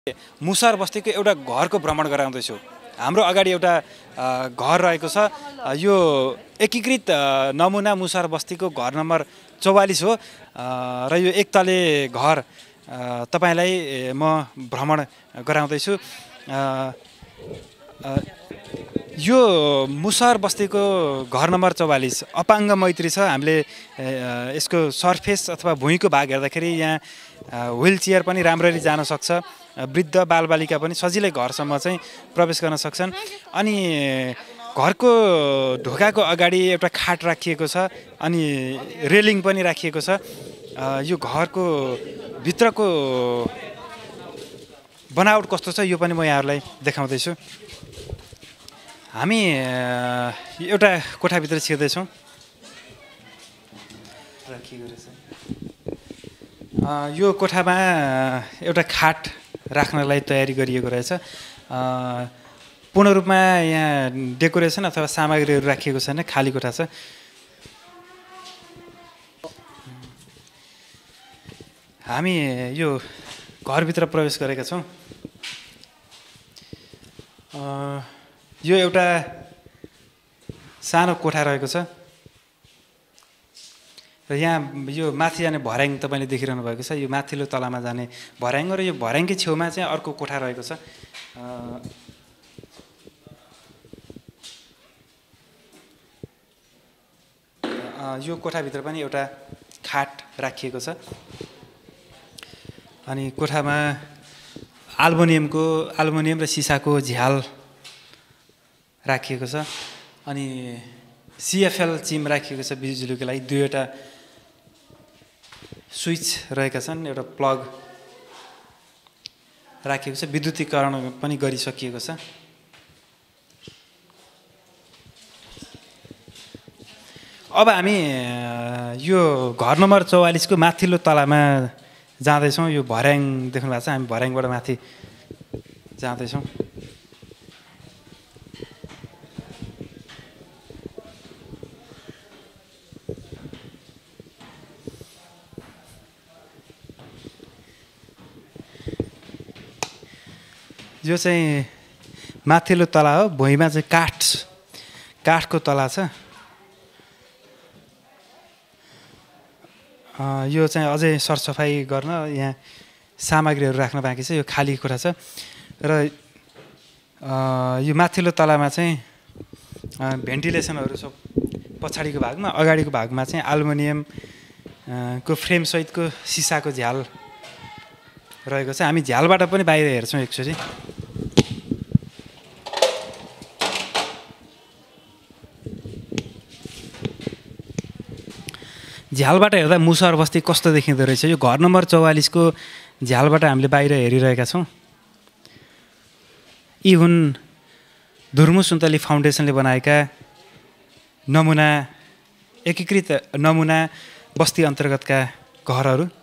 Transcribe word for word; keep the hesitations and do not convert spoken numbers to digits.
मुसार बस्तीको एउटा घरको भ्रमण गराउँदैछु। हाम्रो अगाडि एउटा घर रहेको छ। यो एकीकृत नमुना मुसार बस्तीको घर नम्बर चौवालीस हो र यो एक तले घर तपाईलाई म भ्रमण गराउँदैछु। यो मुसार बस्तीको घर नम्बर चौवालीस अपाङ्ग मैत्री छ। हामीले यसको सर्फेस अथवा भुइँको भाग हेर्दाखेरि यहाँ व्हील चेयर पनि राम्ररी जान सक्छ। वृद्ध बालबालिका पनि सजिलै घरसम्म चाहिँ प्रवेश गर्न सक्छन्। अनि घरको ढोकाको अगाडि एउटा खाट राखिएको छ अनि रेलिङ पनि राखिएको छ। यो घरको भित्रको बनावट कस्तो छ यो पनि म यहाँहरूलाई देखाउँदैछु। हामी एउटा कोठाभित्र छिर्दैछौँ। यो कोठामा एउटा खाट राख्नलाई तयारी गरिएको रहेछ। पूर्ण रूपमा यहाँ डेकोरेसन अथवा सामग्रीहरू राखिएको छैन, खाली कोठा छ। हामी यो घरभित्र प्रवेश गरेका छौँ। यो एउटा सानो कोठा रहेको छ र यहाँ यो माथि जाने भर्याङ तपाईँले देखिरहनु भएको छ। यो माथिल्लो तलामा जाने भर्याङ र यो भर्याङकै छेउमा चाहिँ अर्को कोठा रहेको छ। यो कोठाभित्र पनि एउटा खाट राखिएको छ। अनि कोठामा एल्युमिनियमको एल्युमिनियम र सिसाको झ्याल राखिएको छ। अनि सिएफएल चिम राखिएको छ बिजुलीको लागि। दुईवटा स्विच रहेका छन्, एउटा प्लग राखिएको छ। विद्युतीकरण पनि गरिसकिएको छ। अब हामी यो घर नम्बर चौवालीसको माथिल्लो तलामा जाँदैछौँ। यो भर्याङ देख्नु भएको छ, हामी भर्याङबाट माथि जाँदैछौँ। यो चाहिँ माथिल्लो तला हो। भुइँमा चाहिँ काठ काठको तला छ। यो चाहिँ अझै सरसफाइ गर्न यहाँ सामग्रीहरू राख्न बाँकी छ। यो खाली कोठा छ र यो माथिल्लो तलामा चाहिँ भेन्टिलेसनहरू सब पछाडिको भागमा, अगाडिको भागमा चाहिँ एल्युमिनियमको फ्रेमसहितको सिसाको झ्याल रहेको छ। हामी झ्यालबाट पनि बाहिर हेर्छौँ एकचोटि। झ्यालबाट हेर्दा मुसार बस्ती कस्तो देखिँदो रहेछ। यो घर नम्बर चौवालीसको झ्यालबाट हामीले बाहिर हेरिरहेका छौँ। यी हुन् धुर्मु सुन्तली फाउन्डेसनले बनाएका नमुना एकीकृत नमुना बस्ती अन्तर्गतका घरहरू।